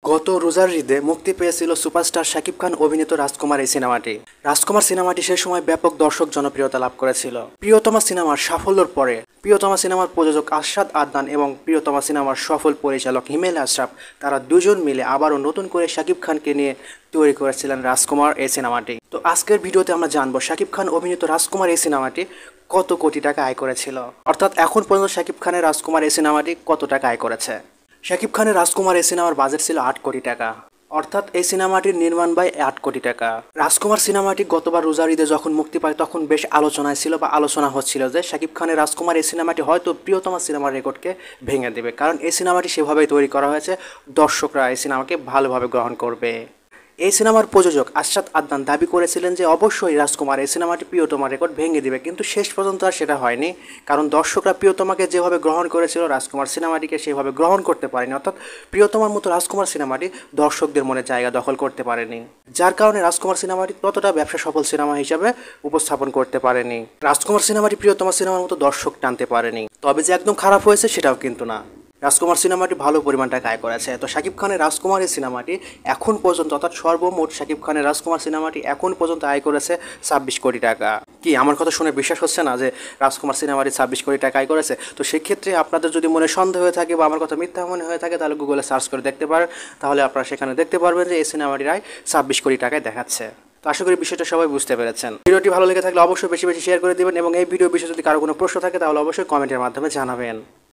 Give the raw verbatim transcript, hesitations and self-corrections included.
গত রোজার ঈদে মুক্তি পেয়েছিল সুপারস্টার শাকিব খান অভিনীত রাজকুমার এই সিনেমাটি। রাজকুমার সিনেমাটি সেই সময় ব্যাপক দর্শক জনপ্রিয়তা লাভ করেছিল। প্রিয়তমা সিনেমার সাফল্যের পরে প্রিয়তমা সিনেমার প্রযোজক আরশাদ আদনান এবং প্রিয়তমা সিনেমার সফল পরিচালক হিমেল আশরাফ তারা দুজন মিলে আবারও নতুন করে শাকিব খানকে নিয়ে তৈরি করেছিলেন রাজকুমার এই সিনেমাটি। তো আজকের ভিডিওতে আমরা জানবো শাকিব খান অভিনীত রাজকুমার এই সিনেমাটি কত কোটি টাকা আয় করেছিল, অর্থাৎ এখন পর্যন্ত শাকিব খানের রাজকুমার এই সিনেমাটি কত টাকা আয় করেছে। শাকিব খানের রাজকুমার এই সিনেমার বাজেট ছিল আট কোটি টাকা, অর্থাৎ এই সিনেমাটির নির্মাণ ব্যয় আট কোটি টাকা। রাজকুমার সিনেমাটি গতবার রোজার ঈদে যখন মুক্তি পায় তখন বেশ আলোচনায় ছিল বা আলোচনা হচ্ছিল যে শাকিব খানের রাজকুমার এই সিনেমাটি হয়তো প্রিয়তমা সিনেমার রেকর্ডকে ভেঙে দেবে, কারণ এই সিনেমাটি সেভাবেই তৈরি করা হয়েছে, দর্শকরা এই সিনেমাকে ভালোভাবে গ্রহণ করবে। এই সিনেমার প্রযোজক আরশাদ আদনান দাবি করেছিলেন যে অবশ্যই রাজকুমার এই সিনেমাটি প্রিয়তমা রেকর্ড ভেঙে দিবে, কিন্তু শেষ পর্যন্ত আর সেটা হয়নি, কারণ দর্শকরা প্রিয়তমাকে যেভাবে গ্রহণ করেছিল রাজকুমার সিনেমাটিকে সেভাবে গ্রহণ করতে পারেনি, অর্থাৎ প্রিয়তমার মতো রাজকুমার সিনেমাটি দর্শকদের মনে জায়গা দখল করতে পারেনি, যার কারণে রাজকুমার সিনেমাটি ততটা ব্যবসা সফল সিনেমা হিসাবে উপস্থাপন করতে পারেনি। রাজকুমার সিনেমাটি প্রিয়তমা সিনেমার মতো দর্শক টানতে পারেনি। তবে যে একদম খারাপ হয়েছে সেটাও কিন্তু না, রাজকুমার সিনেমাটি ভালো পরিমাণ টাকা আয় করেছে। তো শাকিব খানের রাজকুমার এই সিনেমাটি এখন পর্যন্ত, অর্থাৎ সর্বমোট শাকিব খানের রাজকুমার সিনেমাটি এখন পর্যন্ত আয় করেছে ছাব্বিশ কোটি টাকা। কি আমার কথা শুনে বিশ্বাস হচ্ছে না যে রাজকুমার সিনেমাটি ছাব্বিশ কোটি টাকা আয় করেছে? তো সেক্ষেত্রে আপনাদের যদি মনে সন্দেহ হয়ে থাকে বা আমার কথা মিথ্যা মনে হয়ে থাকে তাহলে গুগলে সার্চ করে দেখতে পারেন, তাহলে আপনারা সেখানে দেখতে পারবেন যে এই সিনেমাটির আয় ছাব্বিশ কোটি টাকায় দেখাচ্ছে। তো আশা করি বিষয়টা সবাই বুঝতে পেরেছেন। ভিডিওটি ভালো লেগে থাকলে অবশ্যই বেশি বেশি শেয়ার করে দিবেন এবং এই ভিডিও বিষয়ে যদি কারো কোনো প্রশ্ন থাকে তাহলে অবশ্যই কমেন্টের মাধ্যমে জানাবেন।